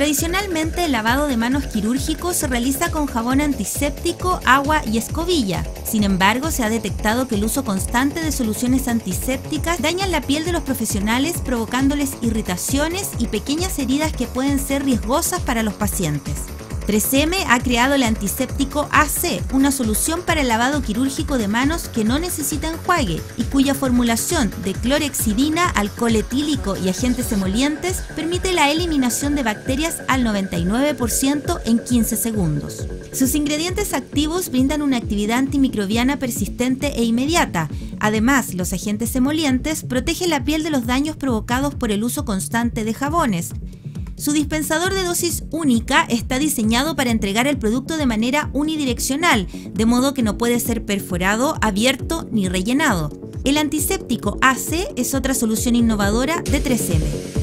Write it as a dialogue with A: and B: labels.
A: Tradicionalmente, el lavado de manos quirúrgico se realiza con jabón antiséptico, agua y escobilla. Sin embargo, se ha detectado que el uso constante de soluciones antisépticas dañan la piel de los profesionales, provocándoles irritaciones y pequeñas heridas que pueden ser riesgosas para los pacientes. 3M ha creado el antiséptico AC, una solución para el lavado quirúrgico de manos que no necesita enjuague y cuya formulación de clorhexidina, alcohol etílico y agentes emolientes permite la eliminación de bacterias al 99% en 15 segundos. Sus ingredientes activos brindan una actividad antimicrobiana persistente e inmediata. Además, los agentes emolientes protegen la piel de los daños provocados por el uso constante de jabones. Su dispensador de dosis única está diseñado para entregar el producto de manera unidireccional, de modo que no puede ser perforado, abierto ni rellenado. El antiséptico AC es otra solución innovadora de 3M.